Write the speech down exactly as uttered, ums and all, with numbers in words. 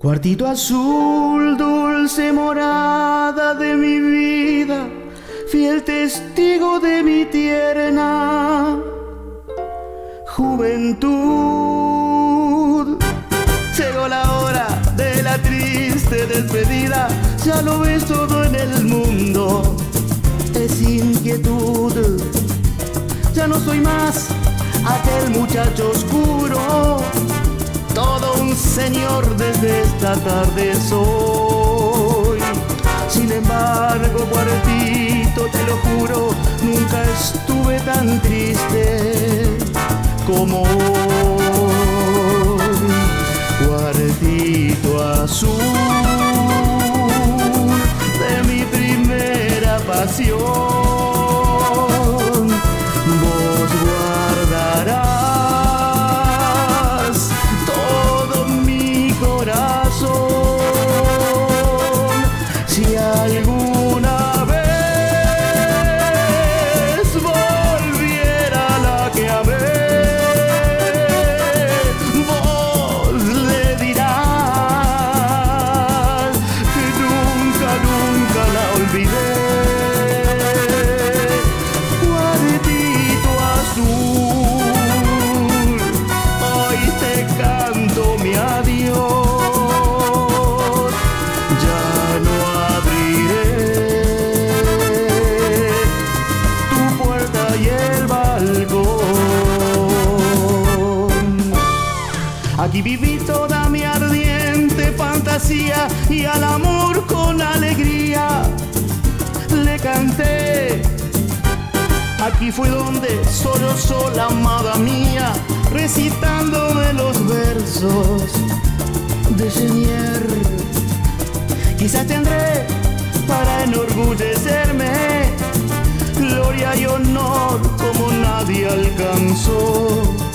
Cuartito azul, dulce morada de mi vida, fiel testigo de mi tierna juventud. Llegó la hora de la triste despedida, ya lo ves, todo en el mundo es inquietud. Ya no soy más aquel muchacho oscuro, todo un señor desde esta tarde soy. Sin embargo, Cuartito, te lo juro, nunca estuve tan triste como hoy. Cuartito azul de mi primera pasión, vos guardarás todo mi corazón. Si alguna vez volviera la que amé, vos le dirás que nunca, nunca la olvidé. Cuartito azul, hoy te canto mi adiós. Ya no abriré tu puerta y el balcón. Aquí viví toda mi ardiente fantasía y al amor con alegría le canté. Aquí fue donde solo sola, amada mía, recitándome los versos de Chenier. Quizás tendré para enorgullecerme gloria y honor como nadie alcanzó.